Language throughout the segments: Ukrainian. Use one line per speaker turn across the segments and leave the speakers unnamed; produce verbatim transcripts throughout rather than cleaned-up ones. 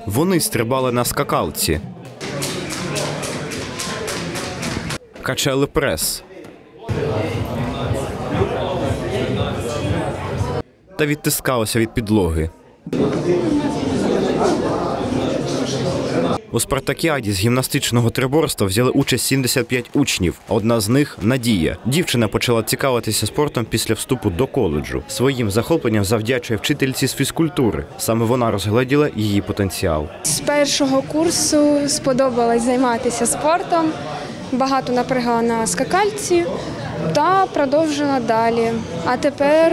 Вони стрибали на скакалці, качали прес та відтискалися від підлоги. У спартакіаді з гімнастичного триборства взяли участь сімдесят п'ять учнів. Одна з них – Надія. Дівчина почала цікавитися спортом після вступу до коледжу. Своїм захопленням завдячує вчительці з фізкультури. Саме вона розгледіла її потенціал.
З першого курсу сподобалось займатися спортом. Багато напрягала на скакальці та продовжила далі. А тепер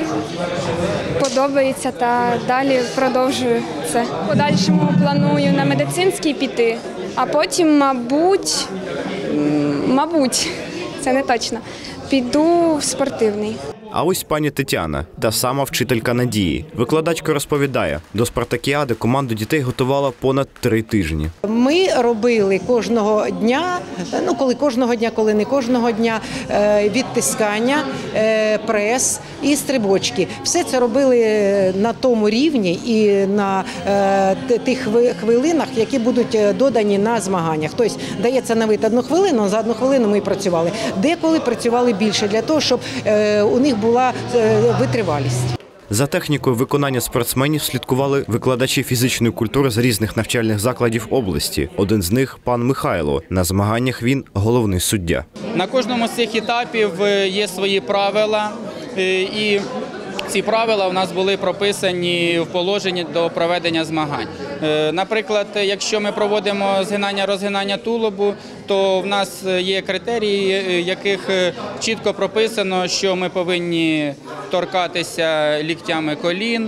подобається та далі продовжую це. В подальшому планую на медицинський піти, а потім, мабуть, мабуть, це не точно, піду в спортивний.
А ось пані Тетяна, та сама вчителька Надії. Викладачка розповідає, до спартакіади команду дітей готувала понад три тижні.
Ми робили кожного дня, ну коли кожного дня, коли не кожного дня, відтискання, прес і стрибочки. Все це робили на тому рівні і на тих хвилинах, які будуть додані на змаганнях. Тобто дається на вид одну хвилину, за одну хвилину ми працювали. Деколи працювали більше для того, щоб у них була витривалість.
За технікою виконання спортсменів слідкували викладачі фізичної культури з різних навчальних закладів області. Один з них – пан Михайло. На змаганнях він – головний суддя.
На кожному з цих етапів є свої правила, і ці правила у нас були прописані в положенні до проведення змагань. Наприклад, якщо ми проводимо згинання-розгинання тулубу, то в нас є критерії, яких чітко прописано, що ми повинні торкатися ліктями колін,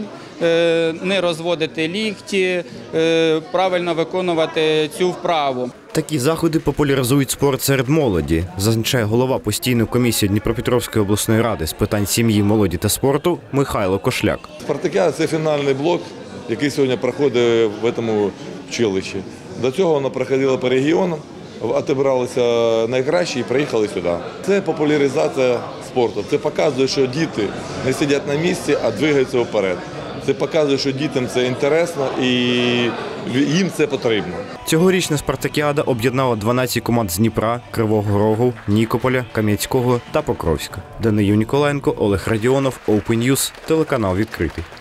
не розводити лікті, правильно виконувати цю вправу.
Такі заходи популяризують спорт серед молоді, зазначає голова постійної комісії Дніпропетровської обласної ради з питань сім'ї, молоді та спорту Михайло Кошляк.
Спартакіада – це фінальний блок, який сьогодні проходить в цьому училищі. До цього воно проходило по регіонам, отобралися найкращі і приїхали сюди. Це популяризація спорту. Це показує, що діти не сидять на місці, а двигаються вперед. Це показує, що дітям це інтересно і їм це потрібно.
Цьогорічна спартакіада об'єднала дванадцять команд з Дніпра, Кривого Рогу, Нікополя, Кам'янського та Покровська. Данию Ніколаєнко, Олег Радіонов, Open News, телеканал «Відкритий».